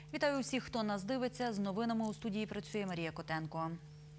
Вітаю усіх, хто нас дивиться. З новинами у студії працює Марія Котенко.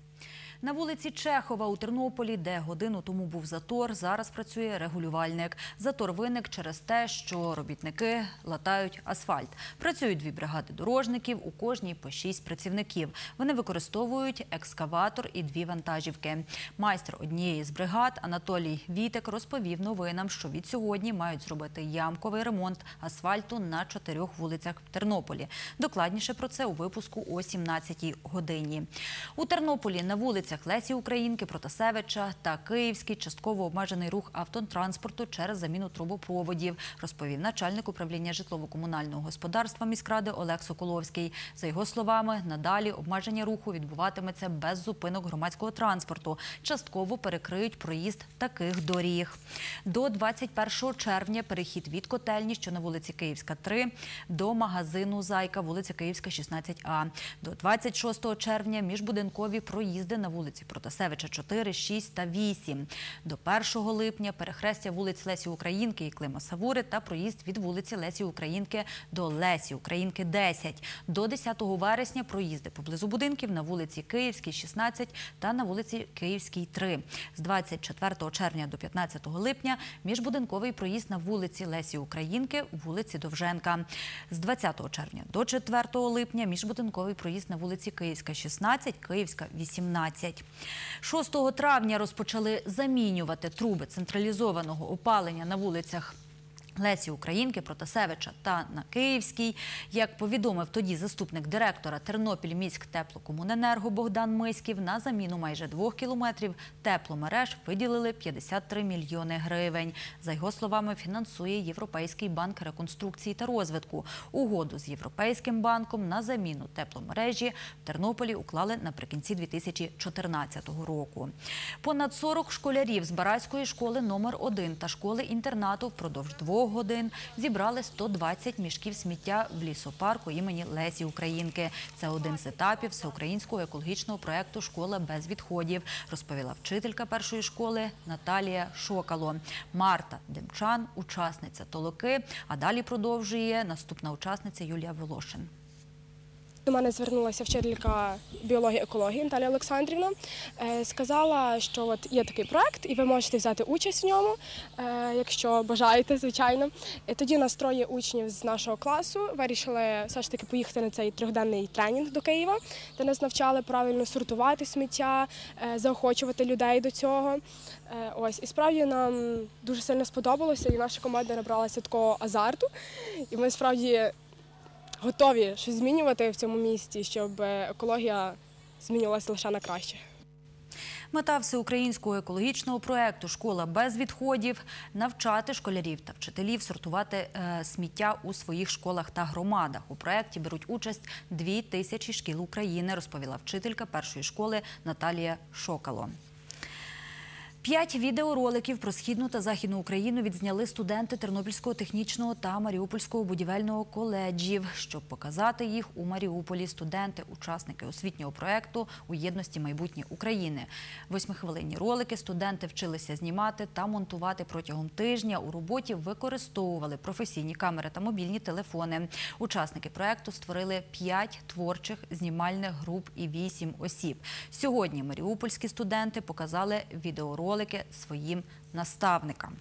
На вулиці Чехова у Тернополі, де годину тому був затор, зараз працює регулювальник. Затор виник через те, що робітники латають асфальт. Працюють 2 бригади дорожників, у кожній по 6 працівників. Вони використовують екскаватор і 2 вантажівки. Майстер однієї з бригад Анатолій Вітек розповів новинам, що від сьогодні мають зробити ямковий ремонт асфальту на 4 вулицях в Тернополі. Докладніше про це у випуску о 17-й годині. У Тернополі на вулиці Лесі Українки, Протасевича та Київський частково обмежений рух автотранспорту через заміну трубопроводів, розповів начальник управління житлово-комунального господарства міськради Олег Соколовський. За його словами, надалі обмеження руху відбуватиметься без зупинок громадського транспорту. Частково перекриють проїзд таких доріг. До 21 червня перехід від котельні, що на вулиці Київська, 3, до магазину «Зайка», вулиця Київська, 16А. До 26 червня міжбудинкові проїзди на вулиці Протасевича 4, 6 та 8. До 1 липня перехрестя вулиць Лесі Українки і Клима Савури та проїзд від вулиці Лесі Українки до Лесі Українки 10. До 10 вересня проїзди поблизу будинків на вулиці Київській 16 та на вулиці Київській 3. З 24 червня до 15 липня міжбудинковий проїзд на вулиці Лесі Українки, вулиці Довженка. З 20 червня до 4 липня міжбудинковий проїзд на вулиці Київська 16, Київська 18. 6 травня розпочали замінювати труби централізованого опалення на вулицях Лесі Українки, Протасевича та на Київській. Як повідомив тоді заступник директора Тернопільміськтеплокомуненерго Богдан Миськів, на заміну майже 2 кілометрів тепломереж виділили 53 мільйони гривень. За його словами, фінансує Європейський банк реконструкції та розвитку. Угоду з Європейським банком на заміну тепломережі в Тернополі уклали наприкінці 2014 року. Понад 40 школярів з Барацької школи номер 1 та школи-інтернату впродовж 2 годин зібрали 120 мішків сміття в лісопарку імені Лесі Українки. Це один з етапів всеукраїнського екологічного проєкту «Школа без відходів», розповіла вчителька першої школи Наталія Шокало. Марта Демчан – учасниця толоки, а далі продовжує наступна учасниця Юлія Волошин. До мене звернулася вчителька біології екології Наталія Олександрівна. Сказала, що от є такий проєкт і ви можете взяти участь в ньому, якщо бажаєте, звичайно. Тоді нас 3 учнів з нашого класу вирішили все ж таки поїхати на цей 3-денний тренінг до Києва, де нас навчали правильно сортувати сміття, заохочувати людей до цього. І справді нам дуже сильно сподобалося, і наша команда набралася такого азарту. І ми справді готові щось змінювати в цьому місті, щоб екологія змінювалася лише на краще. Мета всеукраїнського екологічного проєкту «Школа без відходів» – навчати школярів та вчителів сортувати сміття у своїх школах та громадах. У проєкті беруть участь 2000 шкіл України, розповіла вчителька першої школи Наталія Шокало. 5 відеороликів про Східну та Західну Україну відзняли студенти Тернопільського технічного та Маріупольського будівельного коледжів. Щоб показати їх у Маріуполі, студенти – учасники освітнього проєкту «У єдності майбутнє України». 8-хвилинні ролики студенти вчилися знімати та монтувати протягом тижня. У роботі використовували професійні камери та мобільні телефони. Учасники проєкту створили 5 творчих знімальних груп і 8 осіб. Сьогодні маріупольські студенти показали відеоролики своїм наставникам.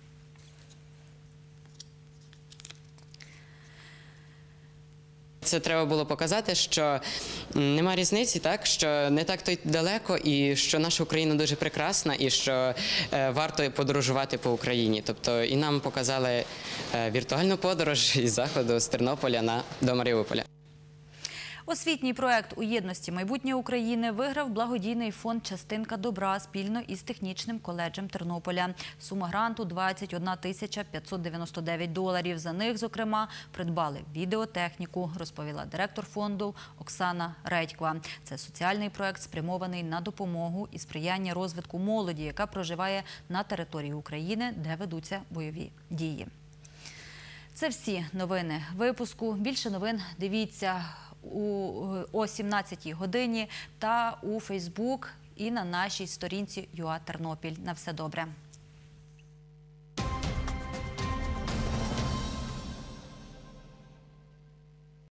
Це треба було показати, що нема різниці, так, що не так то й далеко, і що наша Україна дуже прекрасна, і що варто подорожувати по Україні. Тобто і нам показали віртуальну подорож із Заходу, з Тернополя до Маріуполя. Освітній проєкт «У єдності майбутнє України» виграв благодійний фонд «Частинка добра» спільно із технічним коледжем Тернополя. Сума гранту – $21 599. За них, зокрема, придбали відеотехніку, розповіла директор фонду Оксана Редьква. Це соціальний проєкт, спрямований на допомогу і сприяння розвитку молоді, яка проживає на території України, де ведуться бойові дії. Це всі новини випуску. Більше новин дивіться о 17-й годині та у Фейсбук і на нашій сторінці ЮА Тернопіль. На все добре.